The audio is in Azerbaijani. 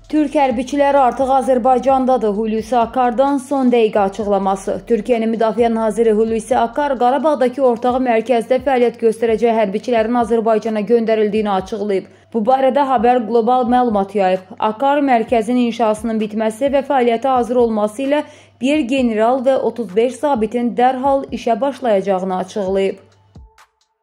Türk hərbiçiləri artıq Azərbaycandadır. Hulusi Akardan son dəqiqə açıqlaması. Türkiyənin Müdafiə naziri Hulusi Akar Qarabağdakı ortağı mərkəzdə fəaliyyət göstərəcək hərbiçilərin Azərbaycana göndərildiyini açıqlayıb. Bu barədə Haber Global məlumat yayıb. Akar mərkəzin inşasının bitməsi və fəaliyyətə hazır olması ilə bir general və 35 zabitin dərhal işə başlayacağını açıqlayıb.